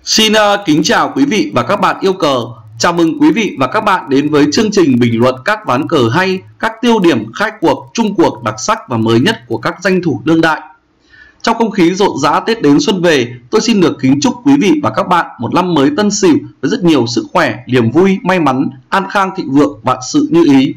Kính chào quý vị và các bạn yêu cờ. Chào mừng quý vị và các bạn đến với chương trình bình luận các ván cờ hay, các tiêu điểm khai cuộc, chung cuộc đặc sắc và mới nhất của các danh thủ đương đại. Trong không khí rộn rã Tết đến xuân về, tôi xin được kính chúc quý vị và các bạn một năm mới Tân Sửu với rất nhiều sức khỏe, niềm vui, may mắn, an khang thịnh vượng, vạn sự như ý.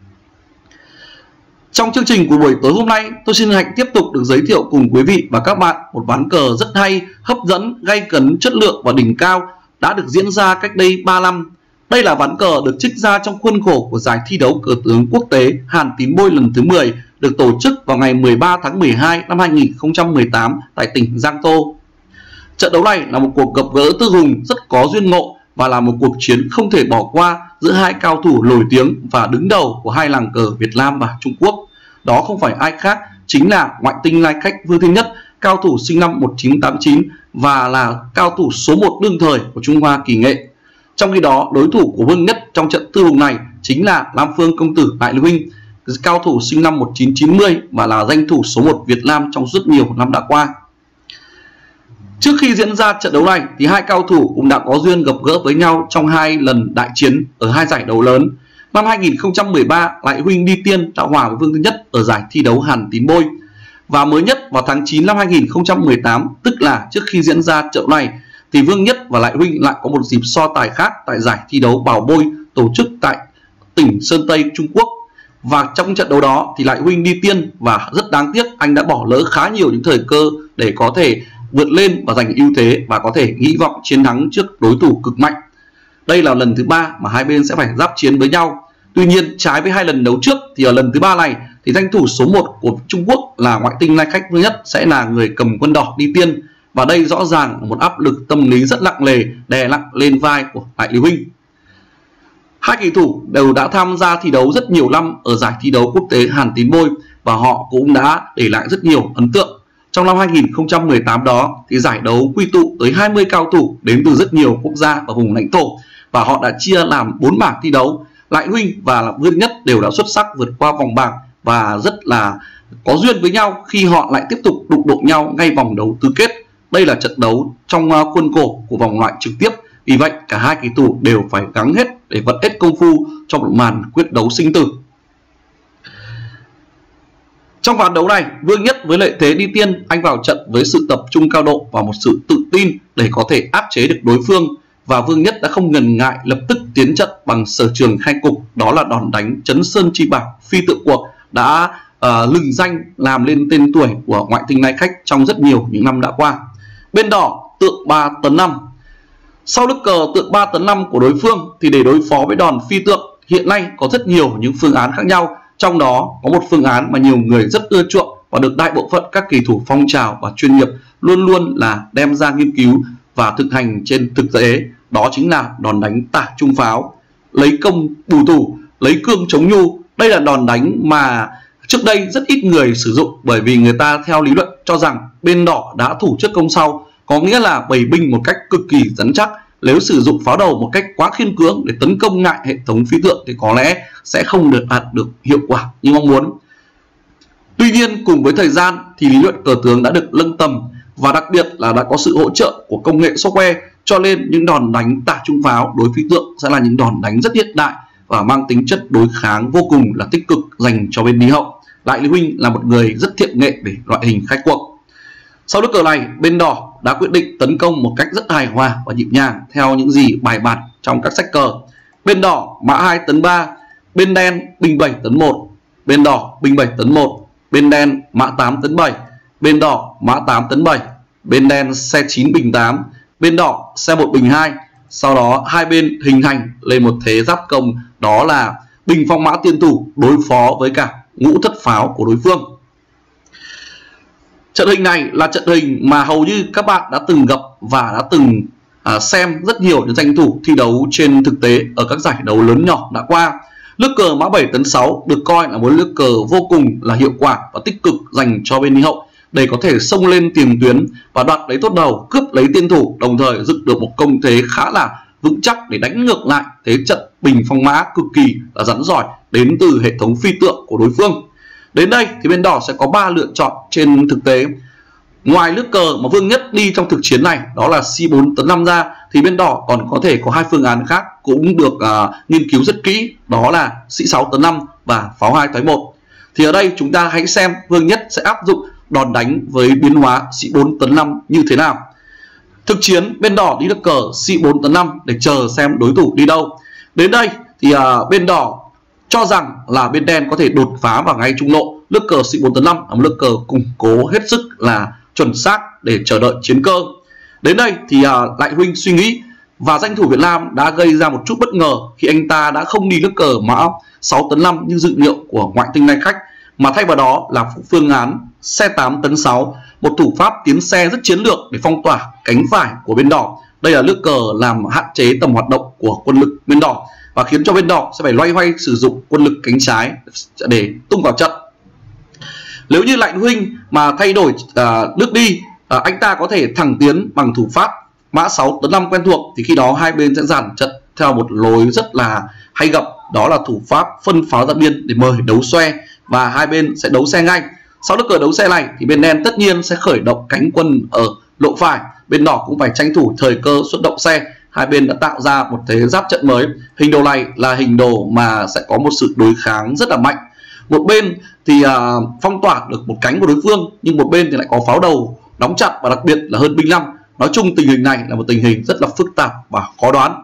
Trong chương trình của buổi tối hôm nay, tôi xin hạnh tiếp tục được giới thiệu cùng quý vị và các bạn một ván cờ rất hay, hấp dẫn, gay cấn, chất lượng và đỉnh cao đã được diễn ra cách đây 3 năm. Đây là ván cờ được trích ra trong khuôn khổ của giải thi đấu cờ tướng quốc tế Hàn Tín Bôi lần thứ 10 được tổ chức vào ngày 13 tháng 12 năm 2018 tại tỉnh Giang Tô. Trận đấu này là một cuộc gặp gỡ tư hùng rất có duyên ngộ và là một cuộc chiến không thể bỏ qua giữa hai cao thủ nổi tiếng và đứng đầu của hai làng cờ Việt Nam và Trung Quốc. Đó không phải ai khác, chính là ngoại tinh lai khách Vương Thiên Nhất, cao thủ sinh năm 1989 và là cao thủ số 1 đương thời của Trung Hoa kỳ nghệ. Trong khi đó, đối thủ của Vương Nhất trong trận tư hùng này chính là Lam Phương công tử Đại Lưu Huynh, cao thủ sinh năm 1990 và là danh thủ số 1 Việt Nam trong rất nhiều năm đã qua. Trước khi diễn ra trận đấu này thì hai cao thủ cũng đã có duyên gặp gỡ với nhau trong hai lần đại chiến ở hai giải đấu lớn. Năm 2013, Đại Huynh đi tiên đã hòa với Vương Thiên Nhất ở giải thi đấu Hàn Tín Bôi. Và mới nhất vào tháng 9 năm 2018, tức là trước khi diễn ra trận này, thì Vương Nhất và Đại Huynh lại có một dịp so tài khác tại giải thi đấu Bảo Bôi tổ chức tại tỉnh Sơn Tây, Trung Quốc. Và trong trận đấu đó thì Đại Huynh đi tiên và rất đáng tiếc anh đã bỏ lỡ khá nhiều những thời cơ để có thể vượt lên và giành ưu thế và có thể hy vọng chiến thắng trước đối thủ cực mạnh. Đây là lần thứ 3 mà hai bên sẽ phải giáp chiến với nhau. Tuy nhiên, trái với hai lần đấu trước thì ở lần thứ 3 này thì danh thủ số 1 của Trung Quốc là ngoại tinh lai khách Vương Nhất sẽ là người cầm quân đỏ đi tiên. Và đây rõ ràng là một áp lực tâm lý rất nặng nề đè nặng lên vai của Đại Lưu Huynh. Hai kỳ thủ đều đã tham gia thi đấu rất nhiều năm ở giải thi đấu quốc tế Hàn Tín Bôi và họ cũng đã để lại rất nhiều ấn tượng. Trong năm 2018 đó thì giải đấu quy tụ tới 20 cao thủ đến từ rất nhiều quốc gia và vùng lãnh thổ và họ đã chia làm 4 bảng thi đấu. Đại Huynh và Vương Nhất đều đã xuất sắc vượt qua vòng bảng và rất là có duyên với nhau khi họ lại tiếp tục đụng độ nhau ngay vòng đấu tứ kết. Đây là trận đấu trong khuôn khổ của vòng loại trực tiếp. Vì vậy cả hai kỳ thủ đều phải gắng hết để vật hết công phu trong một màn quyết đấu sinh tử. Trong ván đấu này, Vương Nhất với lợi thế đi tiên, anh vào trận với sự tập trung cao độ và một sự tự tin để có thể áp chế được đối phương. Và Vương Nhất đã không ngần ngại lập tức tiến trận bằng sở trường khai cục, đó là đòn đánh Chấn Sơn Chi Bảo phi tự cuộc đã lừng danh làm lên tên tuổi của ngoại tinh lai khách trong rất nhiều những năm đã qua. Bên đỏ tượng 3 tấn 5. Sau nước cờ tượng 3 tấn 5 của đối phương thì để đối phó với đòn phi tượng, hiện nay có rất nhiều những phương án khác nhau. Trong đó có một phương án mà nhiều người rất ưa chuộng và được đại bộ phận các kỳ thủ phong trào và chuyên nghiệp luôn luôn là đem ra nghiên cứu và thực hành trên thực tế. Đó chính là đòn đánh tả trung pháo, lấy công bù tù, lấy cương chống nhu. Đây là đòn đánh mà trước đây rất ít người sử dụng bởi vì người ta theo lý luận cho rằng bên đỏ đã thủ trước công sau, có nghĩa là bày binh một cách cực kỳ rắn chắc. Nếu sử dụng pháo đầu một cách quá khiên cưỡng để tấn công ngại hệ thống phi tượng thì có lẽ sẽ không đạt được hiệu quả như mong muốn. Tuy nhiên cùng với thời gian thì lý luận cờ tướng đã được nâng tầm và đặc biệt là đã có sự hỗ trợ của công nghệ software, cho nên những đòn đánh tả trung pháo đối phi tượng sẽ là những đòn đánh rất hiện đại và mang tính chất đối kháng vô cùng là tích cực dành cho bên đi hậu. Đại Lưu Huynh là một người rất thiện nghệ về loại hình khai cuộc. Sau nước cờ này, bên đỏ đã quyết định tấn công một cách rất hài hòa và nhịp nhàng theo những gì bài bản trong các sách cờ. Bên đỏ mã 2 tấn 3, bên đen binh 7 tấn 1, bên đỏ binh 7 tấn 1, bên đen mã 8 tấn 7, bên đỏ mã 8 tấn 7, bên đen xe 9 bình 8, bên đỏ xe 1 bình 2. Sau đó hai bên hình thành lên một thế giáp công, đó là bình phong mã tiên thủ đối phó với cả ngũ thất pháo của đối phương. Trận hình này là trận hình mà hầu như các bạn đã từng gặp và đã từng xem rất nhiều những danh thủ thi đấu trên thực tế ở các giải đấu lớn nhỏ đã qua. Nước cờ mã 7 tấn 6 được coi là một nước cờ vô cùng là hiệu quả và tích cực dành cho bên đi hậu để có thể xông lên tiền tuyến và đoạt lấy tốt đầu, cướp lấy tiên thủ, đồng thời dựng được một công thế khá là vững chắc để đánh ngược lại thế trận bình phong mã cực kỳ là rắn giỏi đến từ hệ thống phi tượng của đối phương. Đến đây thì bên đỏ sẽ có 3 lựa chọn trên thực tế. Ngoài nước cờ mà Vương Nhất đi trong thực chiến này, đó là C4 tấn 5 ra, thì bên đỏ còn có thể có hai phương án khác cũng được nghiên cứu rất kỹ, đó là C6 tấn 5 và pháo 2 thoái 1. Thì ở đây chúng ta hãy xem Vương Nhất sẽ áp dụng đòn đánh với biến hóa C4 tấn 5 như thế nào. Thực chiến bên đỏ đi nước cờ C4 tấn 5 để chờ xem đối thủ đi đâu. Đến đây thì bên đỏ cho rằng là bên đen có thể đột phá vào ngay trung lộ. Nước cờ C4 tấn 5 là một nước cờ củng cố hết sức là chuẩn xác để chờ đợi chiến cơ. Đến đây thì Lại Huynh suy nghĩ, và danh thủ Việt Nam đã gây ra một chút bất ngờ khi anh ta đã không đi nước cờ mã 6 tấn 5 như dự liệu của ngoại tinh lai khách, mà thay vào đó là phương án xe 8 tấn 6, một thủ pháp tiến xe rất chiến lược để phong tỏa cánh phải của bên đỏ. Đây là nước cờ làm hạn chế tầm hoạt động của quân lực bên đỏ và khiến cho bên đỏ sẽ phải loay hoay sử dụng quân lực cánh trái để tung vào trận. Nếu như Lạnh Huynh mà thay đổi nước đi, anh ta có thể thẳng tiến bằng thủ pháp mã 6 tấn 5 quen thuộc, thì khi đó hai bên sẽ dàn trận theo một lối rất là hay gặp, đó là thủ pháp phân pháo ra biên để mời đấu xoe, và hai bên sẽ đấu xe ngay. Sau nước cờ đấu xe này thì bên đen tất nhiên sẽ khởi động cánh quân ở lộ phải, bên đỏ cũng phải tranh thủ thời cơ xuất động xe. Hai bên đã tạo ra một thế giáp trận mới. Hình đồ này là hình đồ mà sẽ có một sự đối kháng rất là mạnh. Một bên thì phong tỏa được một cánh của đối phương, nhưng một bên thì lại có pháo đầu đóng chặt và đặc biệt là hơn binh 5. Nói chung tình hình này là một tình hình rất là phức tạp và khó đoán.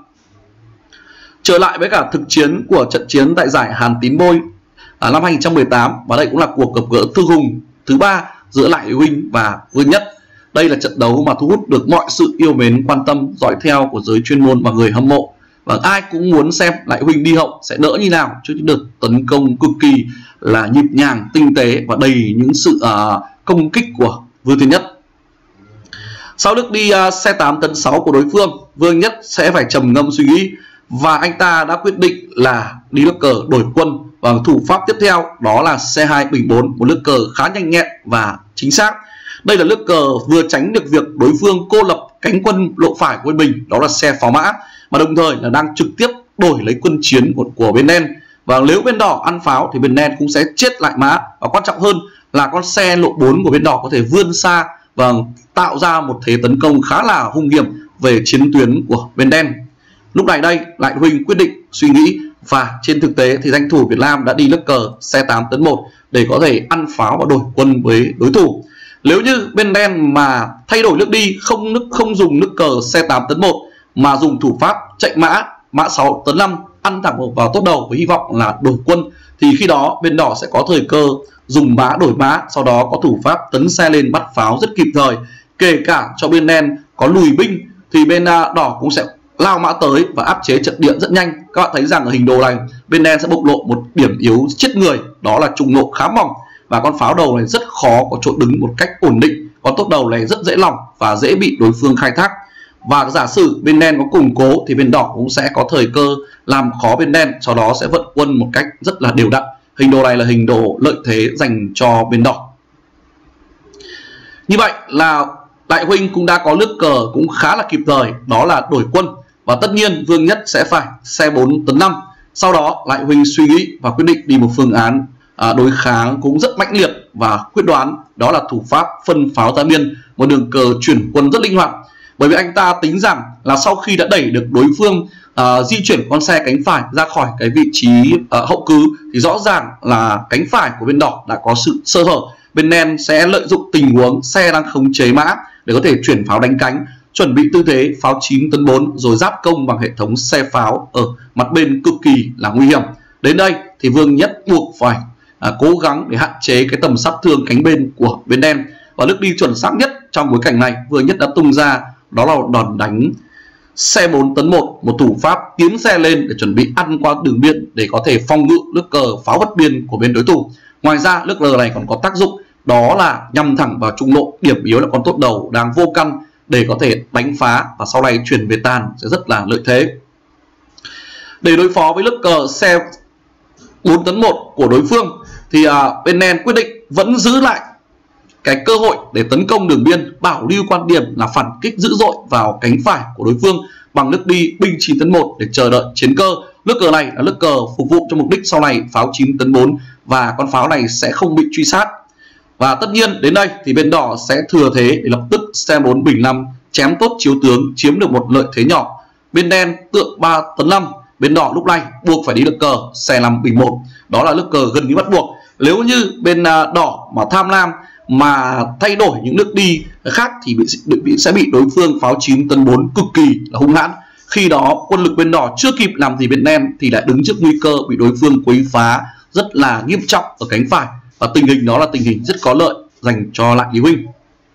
Trở lại với cả thực chiến của trận chiến tại giải Hàn Tín Bôi năm 2018, và đây cũng là cuộc gặp gỡ thư hùng thứ 3 giữa Lại Huynh và Vương Nhất. Đây là trận đấu mà thu hút được mọi sự yêu mến, quan tâm, dõi theo của giới chuyên môn và người hâm mộ. Và ai cũng muốn xem Lại Huynh đi hậu sẽ đỡ như nào trước những đợt tấn công cực kỳ là nhịp nhàng, tinh tế và đầy những sự công kích của Vương Thiên Nhất. Sau lúc đi xe 8 tấn 6 của đối phương, Vương Nhất sẽ phải trầm ngâm suy nghĩ, và anh ta đã quyết định là đi nước cờ đổi quân. Và thủ pháp tiếp theo đó là xe 2 bình 4, một nước cờ khá nhanh nhẹn và chính xác. Đây là nước cờ vừa tránh được việc đối phương cô lập cánh quân lộ phải của bên mình, đó là xe pháo mã, mà đồng thời là đang trực tiếp đổi lấy quân chiến của bên đen. Và nếu bên đỏ ăn pháo thì bên đen cũng sẽ chết lại mã, và quan trọng hơn là con xe lộ 4 của bên đỏ có thể vươn xa và tạo ra một thế tấn công khá là hung hiểm về chiến tuyến của bên đen. Lúc này đây Lại Huynh quyết định suy nghĩ, và trên thực tế thì danh thủ Việt Nam đã đi nước cờ xe 8 tấn 1 để có thể ăn pháo và đổi quân với đối thủ. Nếu như bên đen mà thay đổi nước đi, không dùng nước cờ xe 8 tấn 1 mà dùng thủ pháp chạy mã 6 tấn 5 ăn thẳng vào tốt đầu với hy vọng là đổi quân, thì khi đó bên đỏ sẽ có thời cơ dùng mã đổi mã, sau đó có thủ pháp tấn xe lên bắt pháo rất kịp thời. Kể cả cho bên đen có lùi binh thì bên đỏ cũng sẽ lao mã tới và áp chế trận địa rất nhanh. Các bạn thấy rằng ở hình đồ này bên đen sẽ bộc lộ một điểm yếu chết người, đó là trùng lộ khá mỏng, và con pháo đầu này rất khó có chỗ đứng một cách ổn định. Con tốt đầu này rất dễ lỏng và dễ bị đối phương khai thác. Và giả sử bên đen có củng cố thì bên đỏ cũng sẽ có thời cơ làm khó bên đen, sau đó sẽ vận quân một cách rất là đều đặn. Hình đồ này là hình đồ lợi thế dành cho bên đỏ. Như vậy là Đại Huynh cũng đã có nước cờ cũng khá là kịp thời, đó là đổi quân. Và tất nhiên Vương Nhất sẽ phải xe 4 tấn 5. Sau đó Lại Huynh suy nghĩ và quyết định đi một phương án đối kháng cũng rất mãnh liệt và quyết đoán, đó là thủ pháp phân pháo ra biên, một đường cờ chuyển quân rất linh hoạt. Bởi vì anh ta tính rằng là sau khi đã đẩy được đối phương di chuyển con xe cánh phải ra khỏi cái vị trí hậu cứ, thì rõ ràng là cánh phải của bên đỏ đã có sự sơ hở. Bên đen sẽ lợi dụng tình huống xe đang khống chế mã để có thể chuyển pháo đánh cánh, chuẩn bị tư thế pháo 9 tấn 4 rồi giáp công bằng hệ thống xe pháo ở mặt bên cực kỳ là nguy hiểm. Đến đây thì Vương Nhất buộc phải cố gắng để hạn chế cái tầm sát thương cánh bên của bên đen. Và nước đi chuẩn xác nhất trong bối cảnh này Vương Nhất đã tung ra, đó là đòn đánh xe 4 tấn 1, một thủ pháp tiến xe lên để chuẩn bị ăn qua đường biên để có thể phòng ngự nước cờ pháo vất biên của bên đối thủ. Ngoài ra nước cờ này còn có tác dụng, đó là nhằm thẳng vào trung lộ, điểm yếu là con tốt đầu đang vô căn để có thể đánh phá và sau này chuyển về tàn sẽ rất là lợi thế. Để đối phó với nước cờ xe 4 tấn 1 của đối phương thì bên đen quyết định vẫn giữ lại cái cơ hội để tấn công đường biên, bảo lưu quan điểm là phản kích dữ dội vào cánh phải của đối phương bằng nước đi binh 9 tấn 1 để chờ đợi chiến cơ. Nước cờ này là nước cờ phục vụ cho mục đích sau này pháo 9 tấn 4 và con pháo này sẽ không bị truy sát. Và tất nhiên đến đây thì bên đỏ sẽ thừa thế để lập tức xe 4 bình 5 chém tốt chiếu tướng, chiếm được một lợi thế nhỏ. Bên đen tượng 3 tấn 5, bên đỏ lúc này buộc phải đi lực cờ xe 5 bình 1. Đó là lực cờ gần như bắt buộc. Nếu như bên đỏ mà tham lam mà thay đổi những nước đi khác thì sẽ bị đối phương pháo 9 tấn 4 cực kỳ là hung hãn. Khi đó quân lực bên đỏ chưa kịp làm gì bên đen thì lại đứng trước nguy cơ bị đối phương quấy phá rất là nghiêm trọng ở cánh phải, và tình hình đó là tình hình rất có lợi dành cho lại Lý Huynh.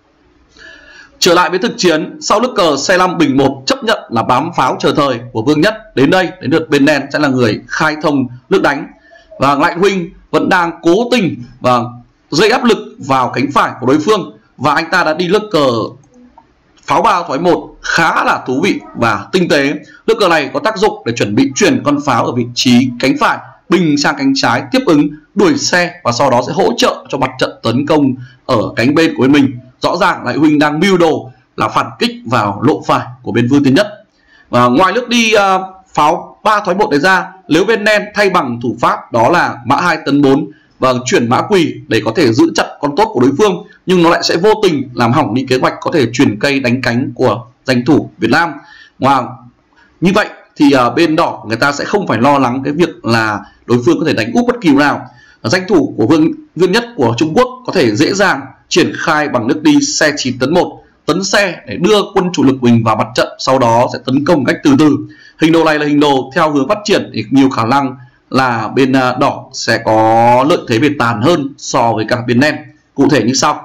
Trở lại với thực chiến, sau nước cờ xe 5 bình 1 chấp nhận là bám pháo chờ thời của Vương Nhất, đến đây đến lượt bên đen sẽ là người khai thông nước đánh, và Lại Huynh vẫn đang cố tình và gây áp lực vào cánh phải của đối phương, và anh ta đã đi nước cờ pháo 3 thoái 1 khá là thú vị và tinh tế. Nước cờ này có tác dụng để chuẩn bị chuyển con pháo ở vị trí cánh phải bình sang cánh trái, tiếp ứng đuổi xe và sau đó sẽ hỗ trợ cho mặt trận tấn công ở cánh bên của bên mình. Rõ ràng Lại Huynh đang mưu đồ là phản kích vào lộ phải của bên Vương Tiến Nhất. Và ngoài nước đi pháo 3 thoái 1 này ra, nếu bên đen thay bằng thủ pháp đó là mã 2 tấn 4 và chuyển mã quỳ để có thể giữ chặt con tốt của đối phương, nhưng nó lại sẽ vô tình làm hỏng đi kế hoạch có thể chuyển cây đánh cánh của danh thủ Việt Nam. Wow. Như vậy thì bên đỏ người ta sẽ không phải lo lắng cái việc là đối phương có thể đánh úp bất kỳ nào. Danh thủ của Vương Nhất của Trung Quốc có thể dễ dàng triển khai bằng nước đi xe 9 tấn 1, tấn xe để đưa quân chủ lực mình vào mặt trận, sau đó sẽ tấn công cách từ từ. Hình đồ này là hình đồ theo hướng phát triển thì nhiều khả năng là bên đỏ sẽ có lợi thế về tàn hơn so với cả bên đen. Cụ thể như sau: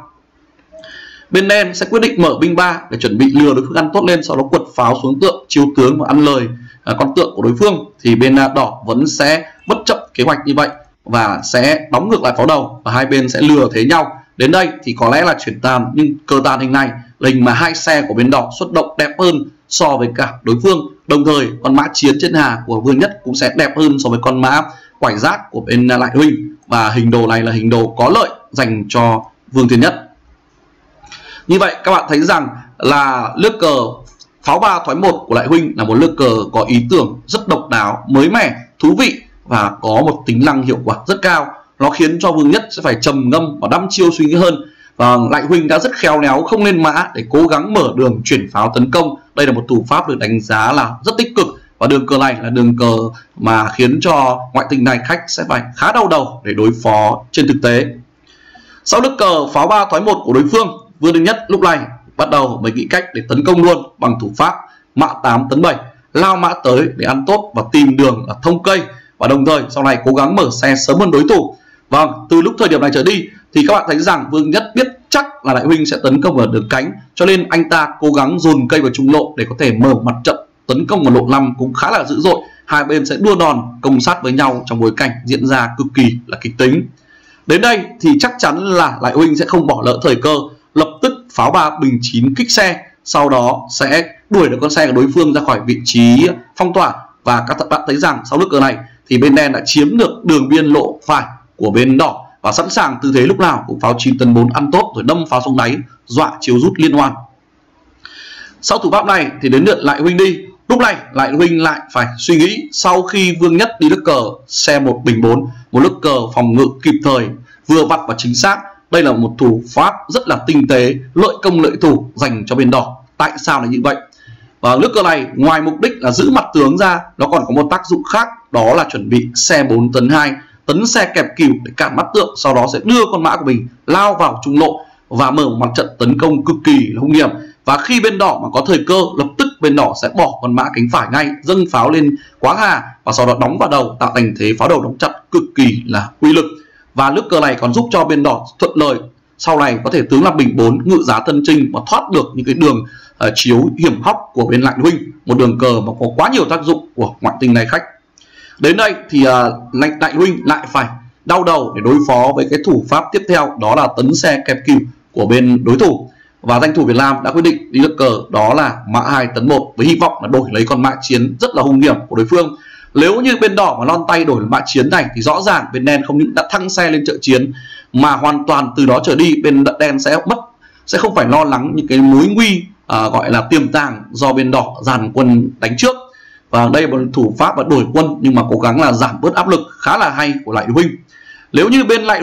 bên đen sẽ quyết định mở binh 3 để chuẩn bị lừa đối phương ăn tốt lên, sau đó quật pháo xuống tượng chiếu tướng và ăn lời con tượng của đối phương, thì bên đỏ vẫn sẽ bất chấp kế hoạch như vậy và sẽ đóng ngược lại pháo đầu và hai bên sẽ lừa thế nhau. Đến đây thì có lẽ là chuyển tàn, nhưng cờ tàn hình này là hình mà hai xe của bên đỏ xuất động đẹp hơn so với cả đối phương. Đồng thời con mã chiến trên hà của Vương Nhất cũng sẽ đẹp hơn so với con mã quải giác của bên Lại Huynh, và hình đồ này là hình đồ có lợi dành cho Vương Tiến Nhất. Như vậy các bạn thấy rằng là nước cờ pháo 3 thoái 1 của Lại Huynh là một nước cờ có ý tưởng rất độc đáo, mới mẻ, thú vị và có một tính năng hiệu quả rất cao. Nó khiến cho Vương Nhất sẽ phải trầm ngâm và đăm chiêu suy nghĩ hơn. Và Lại Huynh đã rất khéo léo không lên mã để cố gắng mở đường chuyển pháo tấn công. Đây là một thủ pháp được đánh giá là rất tích cực, và đường cờ này là đường cờ mà khiến cho ngoại tình này khách sẽ phải khá đau đầu để đối phó trên thực tế. Sau nước cờ pháo 3 thoái 1 của đối phương, Vương Tiến Nhất lúc này bắt đầu mới nghĩ cách để tấn công luôn bằng thủ pháp mã 8 tấn 7, lao mã tới để ăn tốt và tìm đường ở thông cây, và đồng thời sau này cố gắng mở xe sớm hơn đối thủ. Vâng, từ lúc thời điểm này trở đi thì các bạn thấy rằng Vương Nhất biết chắc là Lại Huynh sẽ tấn công ở đường cánh, cho nên anh ta cố gắng dồn cây vào trung lộ để có thể mở mặt trận tấn công vào lộ 5 cũng khá là dữ dội. Hai bên sẽ đua đòn công sát với nhau trong bối cảnh diễn ra cực kỳ là kịch tính. Đến đây thì chắc chắn là Lại Huynh sẽ không bỏ lỡ thời cơ, lập tức pháo 3 bình 9 kích xe, sau đó sẽ đuổi được con xe của đối phương ra khỏi vị trí phong tỏa. Và các bạn thấy rằng sau nước cờ này thì bên đen đã chiếm được đường biên lộ phải của bên đỏ và sẵn sàng tư thế lúc nào cũng pháo 9 tấn 4 ăn tốt rồi đâm pháo xuống đáy, dọa chiếu rút liên hoàn. Sau thủ pháp này thì đến lượt Lại Huynh đi. Lúc này Lại Huynh lại phải suy nghĩ, sau khi Vương Nhất đi nước cờ xe 1 bình 4, một nước cờ phòng ngự kịp thời, vừa vặn và chính xác. Đây là một thủ pháp rất là tinh tế, lợi công lợi thủ dành cho bên đỏ. Tại sao là như vậy? Và nước cờ này ngoài mục đích là giữ mặt tướng ra, nó còn có một tác dụng khác, đó là chuẩn bị xe 4 tấn 2, tấn xe kẹp cừu để cản mắt tượng, sau đó sẽ đưa con mã của mình lao vào trung lộ và mở một mặt trận tấn công cực kỳ là hung hiểm. Và khi bên đỏ mà có thời cơ, lập tức bên đỏ sẽ bỏ con mã cánh phải ngay, dâng pháo lên quá hà và sau đó đóng vào đầu, tạo thành thế pháo đầu đóng chặt cực kỳ là uy lực. Và nước cờ này còn giúp cho bên đỏ thuận lợi sau này có thể tướng làm bình 4 ngự giá thân trinh và thoát được những cái đường chiếu hiểm hóc của bên Lại Huynh, một đường cờ mà có quá nhiều tác dụng của ngoại tình này khách. Đến đây thì Lại Huynh lại phải đau đầu để đối phó với cái thủ pháp tiếp theo, đó là tấn xe kẹp cừu của bên đối thủ. Và danh thủ Việt Nam đã quyết định đi nước cờ đó là mã 2 tấn 1 với hy vọng là đổi lấy con mã chiến rất là hung hiểm của đối phương. Nếu như bên đỏ mà lon tay đổi mã chiến này thì rõ ràng bên đen không những đã thăng xe lên trợ chiến mà hoàn toàn từ đó trở đi bên đen sẽ không phải lo lắng những cái mối nguy gọi là tiềm tàng do bên đỏ dàn quân đánh trước. Và đây là một thủ pháp và đổi quân nhưng mà cố gắng là giảm bớt áp lực khá là hay của Lại Huynh. Nếu như bên Lại Huynh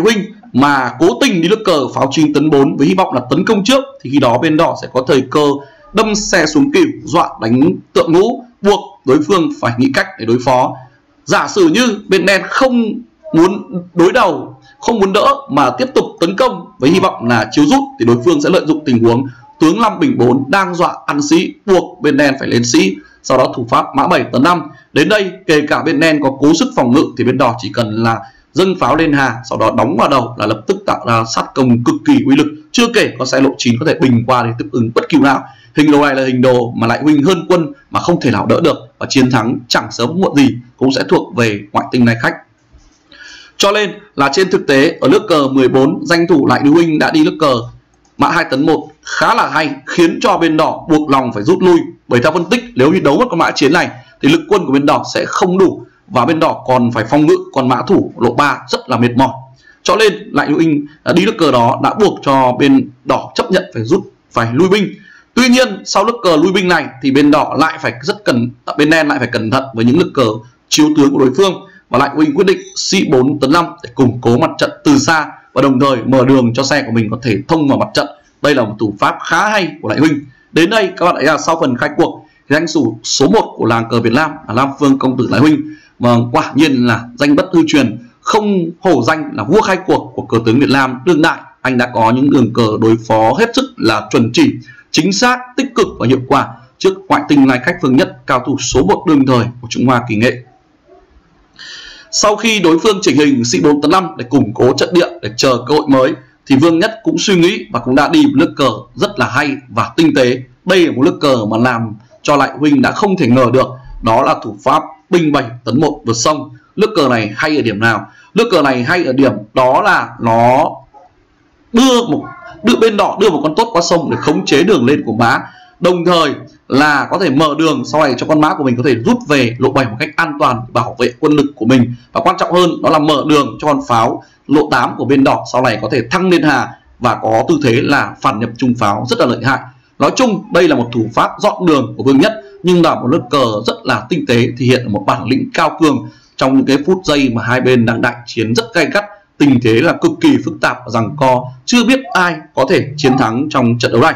mà cố tình đi nước cờ pháo 9 tấn 4 với hy vọng là tấn công trước, thì khi đó bên đỏ sẽ có thời cơ đâm xe xuống cửu, dọa đánh tượng ngũ, buộc đối phương phải nghĩ cách để đối phó. Giả sử như bên đen không muốn đối đầu, không muốn đỡ mà tiếp tục tấn công với hy vọng là chiếu rút, thì đối phương sẽ lợi dụng tình huống tướng 5 bình 4 đang dọa ăn sĩ, buộc bên đen phải lên sĩ, sau đó thủ pháp mã 7 tấn 5. Đến đây kể cả bên đen có cố sức phòng ngự thì bên đỏ chỉ cần là dâng pháo lên hàng, sau đó đóng vào đầu là lập tức tạo ra sát công cực kỳ uy lực. Chưa kể có xe lộ 9 có thể bình qua để tiếp ứng bất kỳ nào. Hình đồ này là hình đồ mà lại huynh hơn quân mà không thể nào đỡ được, và chiến thắng chẳng sớm muộn gì cũng sẽ thuộc về ngoại tinh này khách. Cho nên là trên thực tế ở nước cờ 14, danh thủ lại huynh đã đi nước cờ mã 2 tấn 1 khá là hay, khiến cho bên đỏ buộc lòng phải rút lui. Bởi theo phân tích, nếu như đấu mất con mã chiến này thì lực quân của bên đỏ sẽ không đủ, và bên đỏ còn phải phòng ngự con mã thủ lộ 3 rất là mệt mỏi. Cho nên lại huynh đi nước cờ đó đã buộc cho bên đỏ chấp nhận phải lui binh. Tuy nhiên sau nước cờ lui binh này thì bên đỏ lại phải bên đen lại phải cẩn thận với những nước cờ chiếu tướng của đối phương, và lại huynh quyết định C4 tấn 5 để củng cố mặt trận từ xa và đồng thời mở đường cho xe của mình có thể thông vào mặt trận. Đây là một thủ pháp khá hay của lại huynh. Đến đây các bạn thấy là sau phần khai cuộc, danh thủ số 1 của làng cờ Việt Nam là Lam Phương công tử lại huynh, và quả nhiên là danh bất hư truyền, không hổ danh là vua khai cuộc của cờ tướng Việt Nam đương đại. Anh đã có những đường cờ đối phó hết sức là chuẩn chỉ, chính xác, tích cực và hiệu quả trước ngoại tinh lai khách Phương Nhất, cao thủ số 1 đương thời của Trung Hoa kỳ nghệ. Sau khi đối phương chỉnh hình C4 tấn 5 để củng cố trận địa để chờ cơ hội mới, thì Vương Nhất cũng suy nghĩ và cũng đã đi một nước cờ rất là hay và tinh tế. Đây là một nước cờ mà làm cho lại huynh đã không thể ngờ được, đó là thủ pháp binh 7 tấn 1 vượt sông. Nước cờ này hay ở điểm nào? Nước cờ này hay ở điểm đó là nó đưa bên đỏ đưa một con tốt qua sông để khống chế đường lên của mã, đồng thời là có thể mở đường sau này cho con mã của mình có thể rút về lộ 7 một cách an toàn, bảo vệ quân lực của mình, và quan trọng hơn đó là mở đường cho con pháo lộ 8 của bên đỏ sau này có thể thăng lên hà và có tư thế là phản nhập trung pháo rất là lợi hại. Nói chung đây là một thủ pháp dọn đường của Vương Nhất, nhưng là một nước cờ rất là tinh tế, thể hiện một bản lĩnh cao cường trong những cái phút giây mà hai bên đang đại chiến rất gay gắt, tình thế là cực kỳ phức tạp và giằng co, chưa biết ai có thể chiến thắng trong trận đấu này.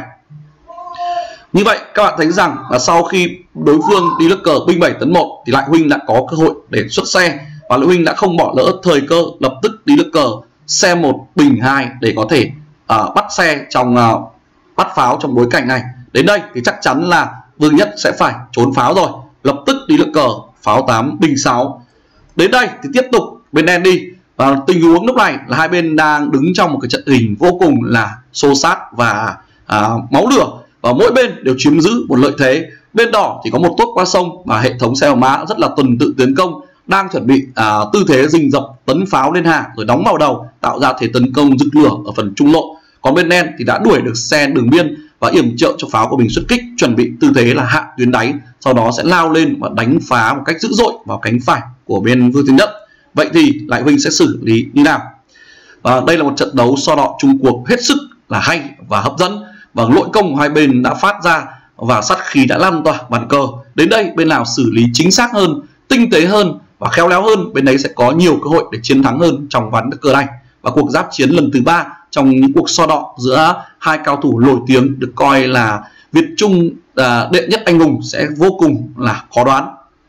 Như vậy các bạn thấy rằng là sau khi đối phương đi nước cờ binh 7 tấn 1 thì lại huynh đã có cơ hội để xuất xe, và lại huynh đã không bỏ lỡ thời cơ lập tức đi nước cờ xe 1 bình 2 để có thể bắt xe trong bắt pháo trong bối cảnh này. Đến đây thì chắc chắn là Vương Nhất sẽ phải trốn pháo rồi, lập tức đi nước cờ pháo 8 bình 6. Đến đây thì tiếp tục bên đen đi, và tình huống lúc này là hai bên đang đứng trong một cái trận hình vô cùng là xô sát và máu lửa, và mỗi bên đều chiếm giữ một lợi thế. Bên đỏ thì có một tốt qua sông và hệ thống xe mã rất là tuần tự tiến công, đang chuẩn bị tư thế rình rập tấn pháo lên hàng rồi đóng vào đầu, tạo ra thế tấn công rực lửa ở phần trung lộ. Còn bên đen thì đã đuổi được xe đường biên và yểm trợ cho pháo của mình xuất kích, chuẩn bị tư thế là hạ tuyến đáy, sau đó sẽ lao lên và đánh phá một cách dữ dội vào cánh phải của bên Vương Thứ Nhất. Vậy thì lại huynh sẽ xử lý như nào? Và đây là một trận đấu so đọ chung cuộc hết sức là hay và hấp dẫn, và nội công của hai bên đã phát ra và sát khí đã lan tỏa bàn cờ. Đến đây bên nào xử lý chính xác hơn, tinh tế hơn và khéo léo hơn, bên đấy sẽ có nhiều cơ hội để chiến thắng hơn trong ván cờ này. Và cuộc giáp chiến lần thứ 3 trong những cuộc so đọ giữa hai cao thủ nổi tiếng được coi là Việt Trung đệ nhất anh hùng sẽ vô cùng là khó đoán.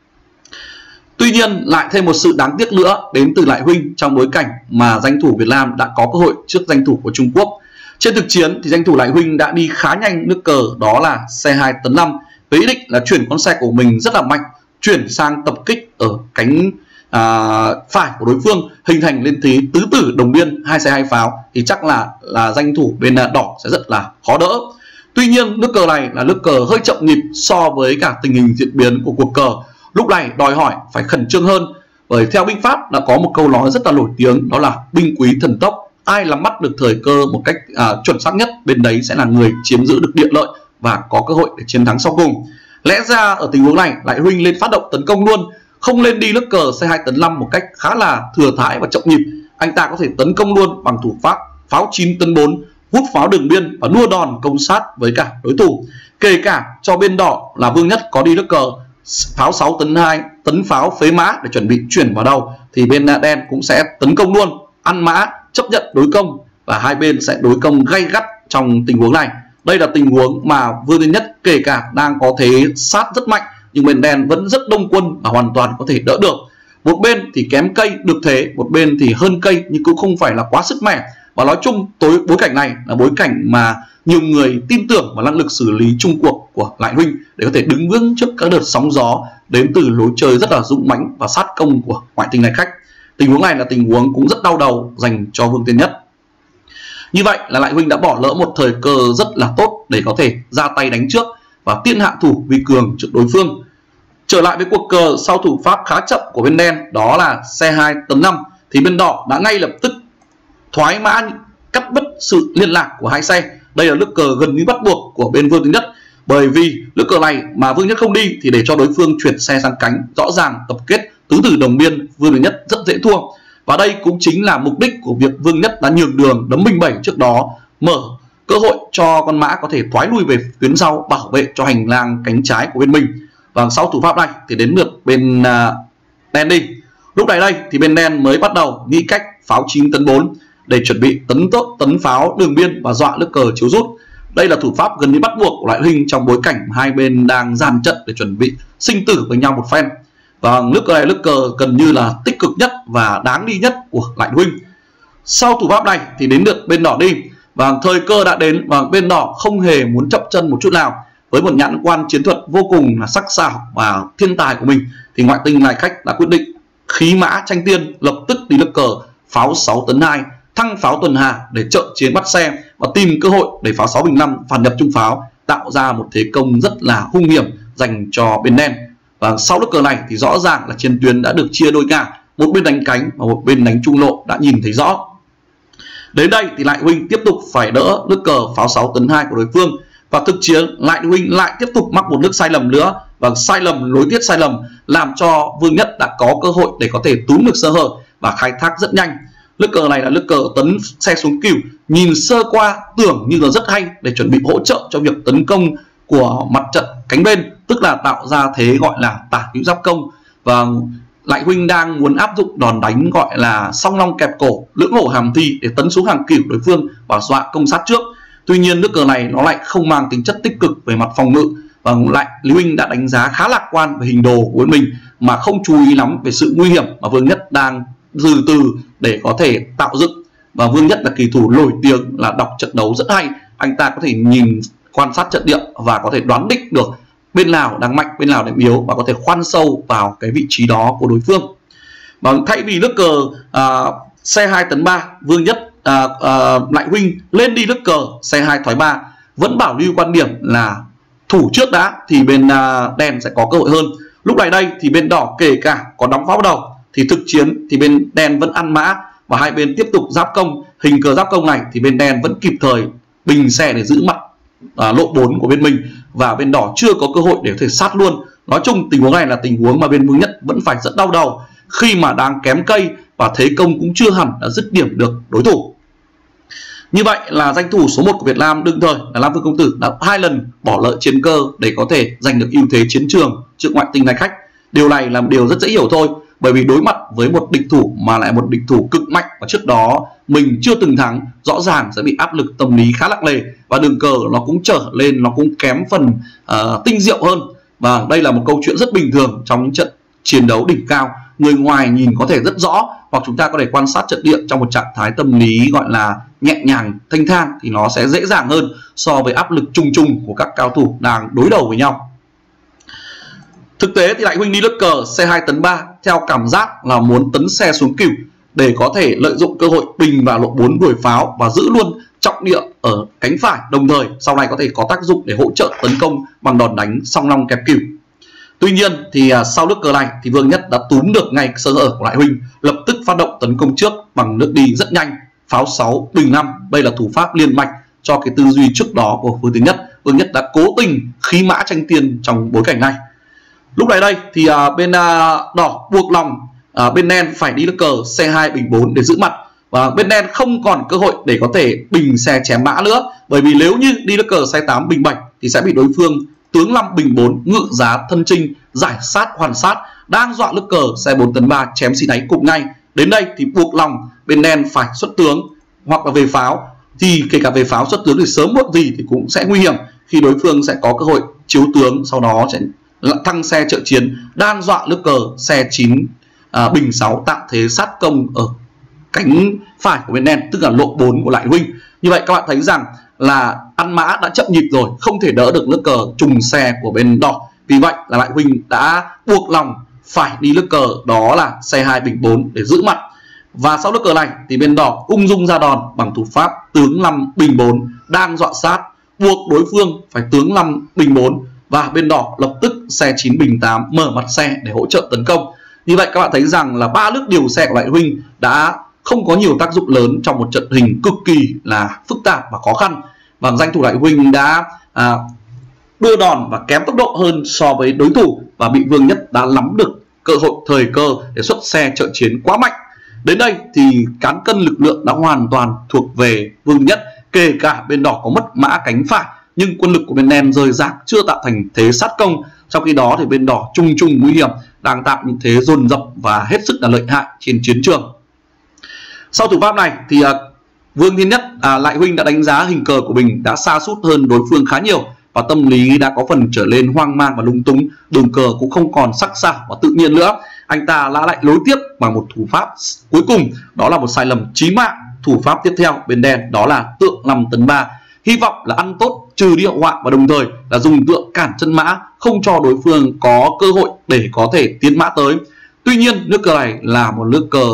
Tuy nhiên lại thêm một sự đáng tiếc nữa đến từ lại huynh trong bối cảnh mà danh thủ Việt Nam đã có cơ hội trước danh thủ của Trung Quốc. Trên thực chiến thì danh thủ lại huynh đã đi khá nhanh nước cờ đó là xe 2 tấn 5 với ý định là chuyển con xe của mình rất là mạnh, chuyển sang tập kích ở cánh phải của đối phương, hình thành lên thế tứ tử đồng biên 2 xe 2 pháo, thì chắc là danh thủ bên đỏ sẽ rất là khó đỡ. Tuy nhiên nước cờ này là nước cờ hơi chậm nhịp so với cả tình hình diễn biến của cuộc cờ. Lúc này đòi hỏi phải khẩn trương hơn, bởi theo binh pháp đã có một câu nói rất là nổi tiếng, đó là binh quý thần tốc. Ai nắm bắt được thời cơ một cách chuẩn xác nhất, bên đấy sẽ là người chiếm giữ được địa lợi và có cơ hội để chiến thắng sau cùng. Lẽ ra ở tình huống này lại huynh lên phát động tấn công luôn, không lên đi nước cờ xe 2 tấn 5 một cách khá là thừa thãi và chậm nhịp. Anh ta có thể tấn công luôn bằng thủ pháp pháo 9 tấn 4, hút pháo đường biên và đua đòn công sát với cả đối thủ. Kể cả cho bên đỏ là Vương Nhất có đi nước cờ pháo 6 tấn 2, tấn pháo phế mã để chuẩn bị chuyển vào đầu, thì bên đen cũng sẽ tấn công luôn, ăn mã, chấp nhận đối công và hai bên sẽ đối công gay gắt trong tình huống này. Đây là tình huống mà Vương Tiến Nhất kể cả đang có thế sát rất mạnh nhưng bên đen vẫn rất đông quân và hoàn toàn có thể đỡ được. Một bên thì kém cây được thế, một bên thì hơn cây nhưng cũng không phải là quá sức mẻ. Và nói chung bối cảnh này là bối cảnh mà nhiều người tin tưởng vào năng lực xử lý chung cuộc của Lại Huynh để có thể đứng vững trước các đợt sóng gió đến từ lối chơi rất là dũng mãnh và sát công của ngoại tinh Lai Khách. Tình huống này là tình huống cũng rất đau đầu dành cho Vương Tiến Nhất. Như vậy là Lại Huynh đã bỏ lỡ một thời cơ rất là tốt để có thể ra tay đánh trước và tiên hạ thủ vi cường trước đối phương. Trở lại với cuộc cờ sau thủ pháp khá chậm của bên đen, đó là C2 tấn 5, thì bên đỏ đã ngay lập tức thoái mã cắt đứt sự liên lạc của hai xe. Đây là nước cờ gần như bắt buộc của bên Vương Tiến Nhất, bởi vì nước cờ này mà Vương Nhất không đi thì để cho đối phương chuyển xe sang cánh, rõ ràng tập kết tứ tử đồng biên Vương Tiến Nhất rất dễ thua. Và đây cũng chính là mục đích của việc Vương Nhất đã nhường đường đấm bình 7 trước đó, mở cơ hội cho con mã có thể thoái lui về tuyến sau, bảo vệ cho hành lang cánh trái của bên mình. Và sau thủ pháp này thì đến lượt bên đen đi. Lúc này đây thì bên đen mới bắt đầu nghĩ cách pháo 9 tấn 4 để chuẩn bị tấn pháo đường biên và dọa nước cờ chiếu rút. Đây là thủ pháp gần như bắt buộc của Lại Huynh trong bối cảnh hai bên đang dàn trận để chuẩn bị sinh tử với nhau một phen. Và nước cờ này, nước cờ gần như là tích cực nhất và đáng đi nhất của Lại Huynh. Sau thủ pháp này thì đến lượt bên đỏ đi, và thời cơ đã đến và bên đỏ không hề muốn chậm chân một chút nào. Với một nhãn quan chiến thuật vô cùng là sắc sảo và thiên tài của mình thì ngoại tinh Lai Khách đã quyết định khí mã tranh tiên, lập tức đi nước cờ pháo 6 tấn 2, thăng pháo tuần hà để trợ chiến bắt xe và tìm cơ hội để pháo 6 bình 5 phản nhập trung pháo, tạo ra một thế công rất là hung hiểm dành cho bên đen. Và sau nước cờ này thì rõ ràng là chiến tuyến đã được chia đôi ngả, một bên đánh cánh và một bên đánh trung lộ đã nhìn thấy rõ. Đến đây thì Lại Huynh tiếp tục phải đỡ nước cờ pháo 6 tấn 2 của đối phương, và thực chiến Lại Huynh lại tiếp tục mắc một nước sai lầm nữa, và sai lầm nối tiếp sai lầm làm cho Vương Nhất đã có cơ hội để có thể túm được sơ hở và khai thác rất nhanh. Nước cờ này là nước cờ tấn xe xuống cửu, nhìn sơ qua tưởng như là rất hay để chuẩn bị hỗ trợ cho việc tấn công của mặt trận cánh bên, tức là tạo ra thế gọi là tả hữu giáp công. Và Lại Huynh đang muốn áp dụng đòn đánh gọi là song long kẹp cổ, lưỡng hổ hàm thi để tấn xuống hàng cửu đối phương và dọa công sát trước. Tuy nhiên nước cờ này nó lại không mang tính chất tích cực về mặt phòng ngự, và lại Lý Huynh đã đánh giá khá lạc quan về hình đồ của mình mà không chú ý lắm về sự nguy hiểm mà Vương Nhất đang từ từ để có thể tạo dựng. Và Vương Nhất là kỳ thủ nổi tiếng là đọc trận đấu rất hay, anh ta có thể nhìn quan sát trận địa và có thể đoán định được bên nào đang mạnh, bên nào đang yếu và có thể khoan sâu vào cái vị trí đó của đối phương. Và thay vì nước cờ C2 tấn 3, Vương Nhất Lại Huynh lên đi nước cờ C2 thoái 3, vẫn bảo lưu quan điểm là thủ trước đã thì bên đen sẽ có cơ hội hơn. Lúc này đây thì bên đỏ kể cả có đóng pháo đầu thì thực chiến thì bên đen vẫn ăn mã và hai bên tiếp tục giáp công. Hình cờ giáp công này thì bên đen vẫn kịp thời bình xe để giữ mặt lộ 4 của bên mình, và bên đỏ chưa có cơ hội để có thể sát luôn. Nói chung tình huống này là tình huống mà bên Vương Nhất vẫn phải rất đau đầu khi mà đang kém cây và thế công cũng chưa hẳn đã dứt điểm được đối thủ. Như vậy là danh thủ số 1 của Việt Nam đương thời là Lam Vương Công Tử đã 2 lần bỏ lỡ chiến cơ để có thể giành được ưu thế chiến trường trước ngoại tinh Lai Khách. Điều này là một điều rất dễ hiểu thôi, bởi vì đối mặt với một địch thủ mà lại một địch thủ cực mạnh và trước đó mình chưa từng thắng, rõ ràng sẽ bị áp lực tâm lý khá nặng nề và đường cờ nó cũng trở lên, nó cũng kém phần tinh diệu hơn. Và đây là một câu chuyện rất bình thường trong những trận chiến đấu đỉnh cao. Người ngoài nhìn có thể rất rõ, hoặc chúng ta có thể quan sát trận địa trong một trạng thái tâm lý gọi là nhẹ nhàng, thanh thang thì nó sẽ dễ dàng hơn so với áp lực trùng trùng của các cao thủ đang đối đầu với nhau. Thực tế thì Lại Huynh đi nước cờ C2 tấn 3 theo cảm giác là muốn tấn xe xuống cửu để có thể lợi dụng cơ hội bình vào lộ 4 đuổi pháo và giữ luôn trọng địa ở cánh phải, đồng thời sau này có thể có tác dụng để hỗ trợ tấn công bằng đòn đánh song long kẹp cửu. Tuy nhiên thì sau nước cờ này thì Vương Nhất đã túm được ngay sơ hở của Lại Huynh, lập tức phát động tấn công trước bằng nước đi rất nhanh, pháo 6 bình 5. Đây là thủ pháp liên mạch cho cái tư duy trước đó của Vương Tiến Nhất. Vương Nhất đã cố tình khí mã tranh tiền trong bối cảnh này. Lúc này đây thì bên đỏ buộc lòng bên đen phải đi nước cờ C2 bình 4 để giữ mặt, và bên đen không còn cơ hội để có thể bình xe chém mã nữa, bởi vì nếu như đi nước cờ C8 bình 7 thì sẽ bị đối phương tướng 5 bình 4 ngự giá thân trinh giải sát hoàn sát, đang dọa nước cờ C4 tấn 3 chém xì náy cục ngay Đến đây thì buộc lòng bên đen phải xuất tướng hoặc là về pháo, thì kể cả về pháo xuất tướng thì sớm muộn gì thì cũng sẽ nguy hiểm khi đối phương sẽ có cơ hội chiếu tướng, sau đó sẽ thăng xe trợ chiến, đan dọa nước cờ xe 9 bình 6 tạo thế sát công ở cánh phải của bên đen, tức là lộ 4 của Lại Huynh. Như vậy các bạn thấy rằng là ăn mã đã chậm nhịp rồi, không thể đỡ được nước cờ trùng xe của bên đỏ. Vì vậy là Lại Huynh đã buộc lòng phải đi nước cờ đó là xe 2 bình 4 để giữ mặt. Và sau nước cờ này thì bên đỏ ung dung ra đòn bằng thủ pháp tướng 5 bình 4 đang dọa sát, buộc đối phương phải tướng 5 bình 4, và bên đỏ lập tức xe 9 bình 8 mở mặt xe để hỗ trợ tấn công. Như vậy các bạn thấy rằng là 3 nước điều xe của Lại Huynh đã không có nhiều tác dụng lớn trong một trận hình cực kỳ là phức tạp và khó khăn. Và danh thủ Lại Huynh đã đưa đòn và kém tốc độ hơn so với đối thủ, và bị Vương Nhất đã nắm được cơ hội thời cơ để xuất xe trợ chiến quá mạnh. Đến đây thì cán cân lực lượng đã hoàn toàn thuộc về Vương Nhất, kể cả bên đỏ có mất mã cánh phải nhưng quân lực của bên đen rời rạc chưa tạo thành thế sát công. Trong khi đó thì bên đỏ chung nguy hiểm, đang tạo những thế dồn dập và hết sức là lợi hại trên chiến trường. Sau thủ pháp này thì Vương Thiên Nhất Lại Huynh đã đánh giá hình cờ của mình đã sa sút hơn đối phương khá nhiều, và tâm lý đã có phần trở lên hoang mang và lung túng, đường cờ cũng không còn sắc sảo và tự nhiên nữa. Anh ta đã lại nối tiếp bằng một thủ pháp cuối cùng, đó là một sai lầm chí mạng. Thủ pháp tiếp theo bên đen đó là tượng 5 tấn 3, hy vọng là ăn tốt trừ đi hậu họa, và đồng thời là dùng tượng cản chân mã, không cho đối phương có cơ hội để có thể tiến mã tới. Tuy nhiên nước cờ này là một nước cờ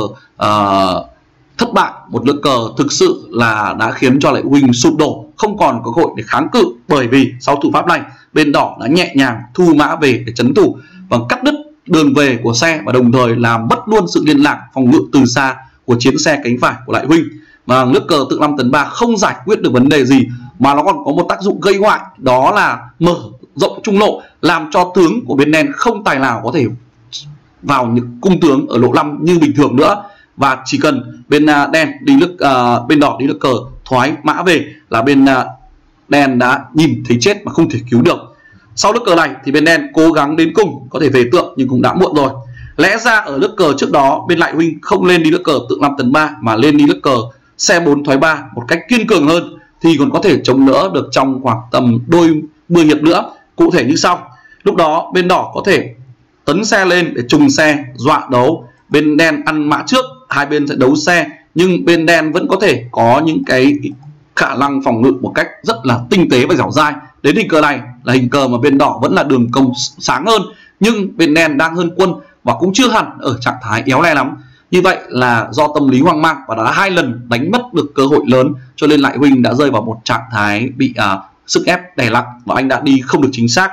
thất bại, một nước cờ thực sự là đã khiến cho Lại Huynh sụp đổ, không còn có cơ hội để kháng cự, bởi vì sau thủ pháp này bên đỏ đã nhẹ nhàng thu mã về để trấn thủ và cắt đứt đường về của xe, và đồng thời làm mất luôn sự liên lạc phòng ngự từ xa của chiến xe cánh phải của Lại Huynh. Và nước cờ tượng 5 tấn 3 không giải quyết được vấn đề gì, mà nó còn có một tác dụng gây hoại, đó là mở rộng trung lộ, làm cho tướng của bên đen không tài nào có thể vào những cung tướng ở lộ 5 như bình thường nữa. Và chỉ cần bên đen đi bên đỏ đi nước cờ thoái mã về là bên đen đã nhìn thấy chết mà không thể cứu được. Sau nước cờ này thì bên đen cố gắng đến cùng có thể về tượng, nhưng cũng đã muộn rồi. Lẽ ra ở nước cờ trước đó bên Lại Huynh không lên đi nước cờ tượng 5 tấn 3 mà lên đi nước cờ xe 4 thoái 3 một cách kiên cường hơn, thì còn có thể chống đỡ được trong khoảng tầm đôi 10 hiệp nữa. Cụ thể như sau: lúc đó bên đỏ có thể tấn xe lên để trùng xe dọa đấu, bên đen ăn mã trước, hai bên sẽ đấu xe, nhưng bên đen vẫn có thể có những cái khả năng phòng ngự một cách rất là tinh tế và dẻo dai. Đến hình cờ này là hình cờ mà bên đỏ vẫn là đường công sáng hơn, nhưng bên đen đang hơn quân và cũng chưa hẳn ở trạng thái éo le lắm. Như vậy là do tâm lý hoang mang và đã 2 lần đánh mất được cơ hội lớn, cho nên Lại Huynh đã rơi vào một trạng thái bị sức ép đè nặng và anh đã đi không được chính xác.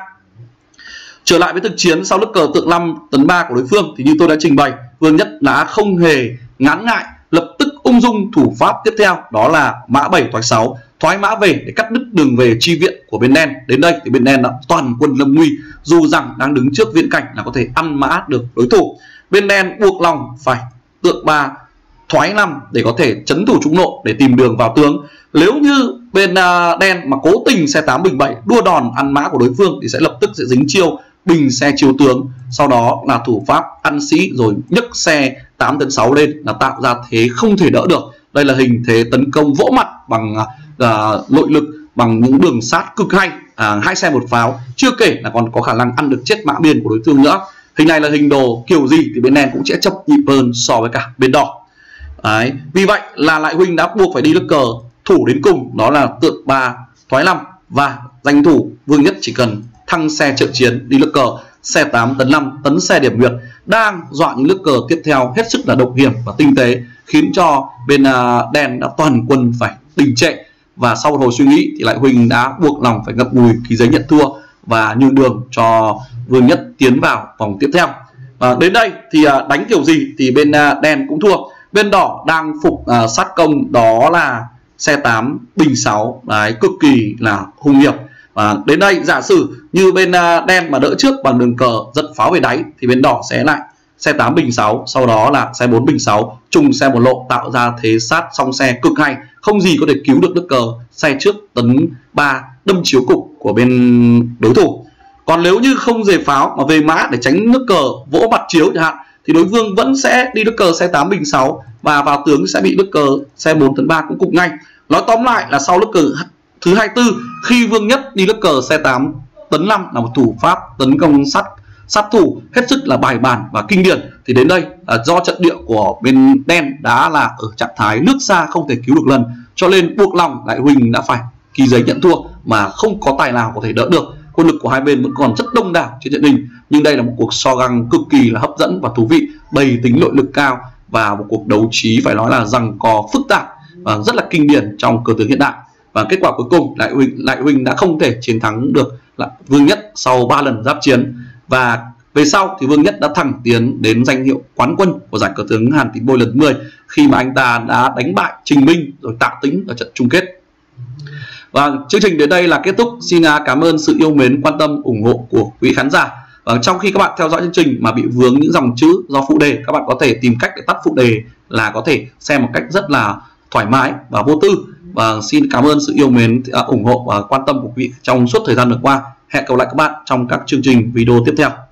Trở lại với thực chiến sau nước cờ tượng 5 tấn 3 của đối phương thì như tôi đã trình bày, Vương Nhất đã không hề ngán ngại, lập tức ung dung thủ pháp tiếp theo, đó là mã 7 thoái 6, thoái mã về để cắt đứt đường về chi viện của bên đen. Đến đây thì bên đen đã toàn quân lâm nguy, dù rằng đang đứng trước viễn cảnh là có thể ăn mã được đối thủ. Bên đen buộc lòng phải tượng 3 thoái 5 để có thể trấn thủ trúng lộ để tìm đường vào tướng. Nếu như bên đen mà cố tình xe 8 bình 7 đua đòn ăn mã của đối phương thì sẽ lập tức sẽ dính chiêu bình xe chiếu tướng, sau đó là thủ pháp ăn sĩ rồi nhấc xe 8 tấn 6 lên là tạo ra thế không thể đỡ được. Đây là hình thế tấn công vỗ mặt bằng nội lực, bằng những đường sát cực hay, 2 xe 1 pháo, chưa kể là còn có khả năng ăn được chết mã biên của đối phương nữa. Hình này là hình đồ kiểu gì thì bên đen cũng sẽ chấp nhịp hơn so với cả bên đỏ. Đấy. Vì vậy là Lại Huynh đã buộc phải đi nước cờ thủ đến cùng, đó là tượng 3 thoái 5, và danh thủ Vương Nhất chỉ cần thăng xe trợ chiến đi nước cờ xe 8 tấn 5 tấn xe điểm huyệt, đang dọa những nước cờ tiếp theo hết sức là độc hiểm và tinh tế, khiến cho bên đen đã toàn quân phải đình trệ. Và sau một hồi suy nghĩ thì Lại Huynh đã buộc lòng phải ngậm ngùi ký giấy nhận thua và nhường đường cho Vương Nhất tiến vào vòng tiếp theo. Đến đây thì đánh kiểu gì thì bên đen cũng thua. Bên đỏ đang phục sát công, đó là xe 8 bình 6, đấy, cực kỳ là hung hiểm. Và đến đây giả sử như bên đen mà đỡ trước bằng đường cờ giật pháo về đáy thì bên đỏ sẽ lại xe 8 bình 6, sau đó là xe 4 bình 6 trùng xe một lộ, tạo ra thế sát song xe cực hay, không gì có thể cứu được nước cờ xe trước tấn 3 đâm chiếu cục của bên đối thủ. Còn nếu như không về pháo mà về mã để tránh nước cờ vỗ mặt chiếu chẳng hạn, thì đối phương vẫn sẽ đi đức cờ C8 bình 6 và vào tướng sẽ bị đức cờ C4 tấn 3 cũng cục ngay. Nói tóm lại là sau đức cờ thứ 24, khi Vương Nhất đi đức cờ C8 tấn 5 là một thủ pháp tấn công sát thủ hết sức là bài bản và kinh điển, thì đến đây là do trận địa của bên đen đã là ở trạng thái nước xa không thể cứu được lần, cho nên buộc lòng Đại Huỳnh đã phải ký giấy nhận thua mà không có tài nào có thể đỡ được. Quân lực của hai bên vẫn còn rất đông đảo trên trận đình, nhưng đây là một cuộc so găng cực kỳ là hấp dẫn và thú vị, đầy tính nội lực cao và một cuộc đấu trí phải nói là giằng co phức tạp và rất là kinh điển trong cờ tướng hiện đại. Và kết quả cuối cùng Đại Huỳnh đã không thể chiến thắng được Vương Nhất sau 3 lần giáp chiến, và về sau thì Vương Nhất đã thẳng tiến đến danh hiệu quán quân của giải cờ tướng Hàn Tín Bôi lần 10 khi mà anh ta đã đánh bại Trình Minh rồi Tạ Tĩnh ở trận chung kết. Và chương trình đến đây là kết thúc. Xin cảm ơn sự yêu mến, quan tâm, ủng hộ của quý khán giả. Và trong khi các bạn theo dõi chương trình mà bị vướng những dòng chữ do phụ đề, các bạn có thể tìm cách để tắt phụ đề là có thể xem một cách rất là thoải mái và vô tư. Và xin cảm ơn sự yêu mến, ủng hộ và quan tâm của quý vị trong suốt thời gian vừa qua. Hẹn gặp lại các bạn trong các chương trình video tiếp theo.